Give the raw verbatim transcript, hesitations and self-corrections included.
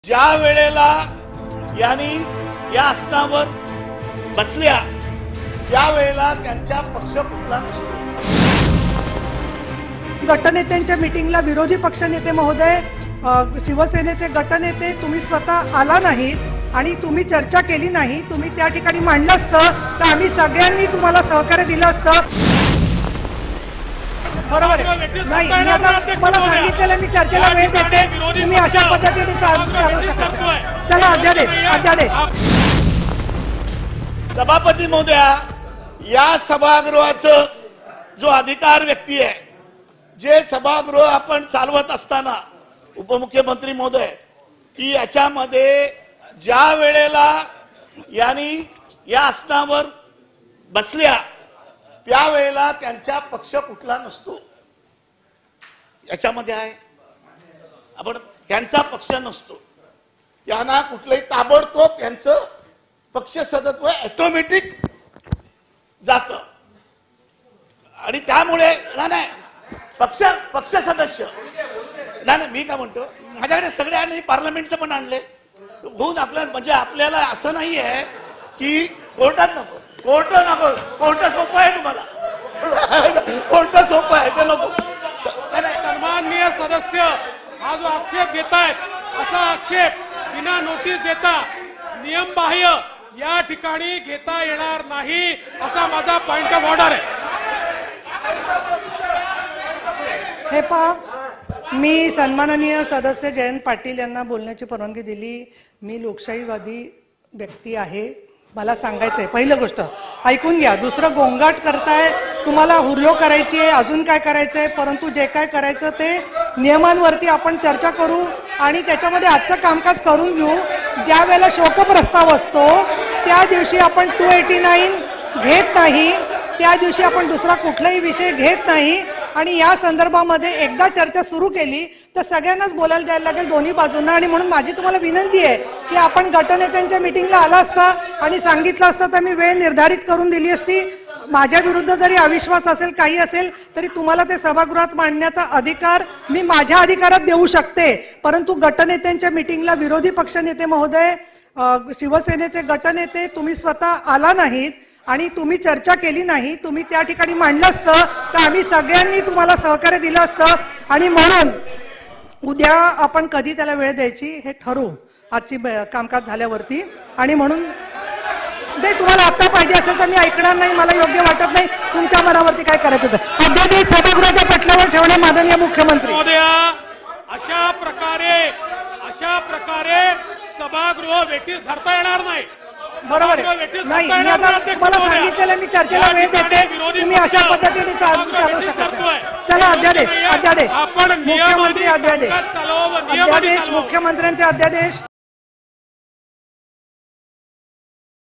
ज्या वेळेला यांनी या आसनावर बसल्या त्यावेळेला त्यांच्या पक्ष फुटला नसतो। गटनेत्यांच्या मीटिंगला विरोधी पक्षनेते महोदय, शिवसेनेचे गटनेते तुम्ही स्वतः आला नाहीत आणि तुम्ही चर्चा केली नाही, तुम्ही त्या ठिकाणी मांडलं असतं तर आम्ही सगळ्यांनी तुम्हाला सहकार्य दिलं असतं। बरोबर आहे नाही, मी आता तुम्हाला सांगितलेलं मी चर्चेला वेळ देते, तुम्ही अशा पद्धतीने चालू शकत। चला अध्यादेश अध्यादेश सभापती महोदया, या सभागृहाचं जो अधिकार व्यक्ती आहे, जे सभागृह आपण चालवत असताना उपमुख्यमंत्री महोदय की याच्यामध्ये ज्या वेळेला यांनी या आसनावर बसल्या त्यावेळेला त्यांचा पक्ष कुठला नसतो, याच्यामध्ये आहे। आपण त्यांचा पक्ष नसतो, त्यांना कुठलंही ताबडतोब त्यांचं पक्ष सदस्यत्व ऑटोमॅटिक जातं आणि त्यामुळे नाही पक्ष पक्ष सदस्य नाही नाही मी काय म्हणतो, माझ्याकडे सगळ्यांनी पार्लमेंटचं पण आणले होऊन आपल्या म्हणजे आपल्याला असं नाही आहे की कोर्टात नको, कोर्ट नको, कोर्ट सोपं आहे तुम्हाला, कोर्ट सोपं आहे ते नको। सन्माननीय सदस्य हा जो आक्षेप घेतायत असा आक्षेप बिना नोटीस देता नियमबाह्य या ठिकाणी घेता येणार नाही असा माझा पॉइंट ऑफ ऑर्डर आहे। हे पहा, मी सन्माननीय सदस्य जयंत पाटील यांना बोलण्याची परवानगी दिली। मी लोकशाहीवादी व्यक्ती आहे, मला सांगायचंय पहिलं गोष्ट ऐकून घ्या, दुसरं गोंगाट करताय, तुम्हाला हुर्यो करायची आहे, अजून काय करायचंय, परंतु जे काय करायचं ते नियमांवरती आपण चर्चा करू आणि त्याच्यामध्ये आजचं कामकाज करून घेऊ। ज्या वेळेला शोकप्रस्ताव असतो त्या दिवशी आपण टू एटी नाईन घेत नाही, त्या दिवशी आपण दुसरा कुठलाही विषय घेत नाही आणि या संदर्भामध्ये एकदा चर्चा सुरू केली तर सगळ्यांनाच बोलायला द्यायला लागेल दोन्ही बाजूंना। आणि म्हणून माझी तुम्हाला विनंती आहे की आपण गटनेत्यांच्या मीटिंगला आला असता आणि सांगितलं असतं तर मी वेळ निर्धारित करून दिली असती। माझ्या विरुद्ध जरी अविश्वास असेल काही असेल तरी तुम्हाला ते सभागृहात मांडण्याचा अधिकार मी माझ्या अधिकारात देऊ शकते, परंतु गटनेत्यांच्या मीटिंगला विरोधी पक्षनेते महोदय, शिवसेनेचे गटनेते तुम्ही स्वतः आला नाहीत आणि तुम्ही चर्चा केली नाही, तुम्ही त्या ठिकाणी मांडलं असतं तर आम्ही सगळ्यांनी तुम्हाला सहकार्य दिलं असतं। आणि म्हणून उद्या आपण कधी त्याला वेळ द्यायची हे ठरवू आजची कामकाज झाल्यावरती। आणि म्हणून ते तुम्हाला आता पाहिजे असेल तर मी ऐकणार नाही, मला योग्य वाटत नाही, तुमच्या मनावरती काय करायचं होतं। अध्यादेश सभागृहाच्या पटलावर ठेवणे माननीय मुख्यमंत्री महोदया, अशा प्रकारे अशा प्रकारे सभागृह वेठीस धरता येणार नाही। बरोबर आहे नाही, मी आता तुम्हाला सांगितलेलं मी चर्चेला वेळ देते, तुम्ही अशा पद्धतीने चालू शकत। चला अध्यादेश अध्यादेश मुख्यमंत्री अध्यादेश अध्यादेश मुख्यमंत्र्यांचे अध्यादेश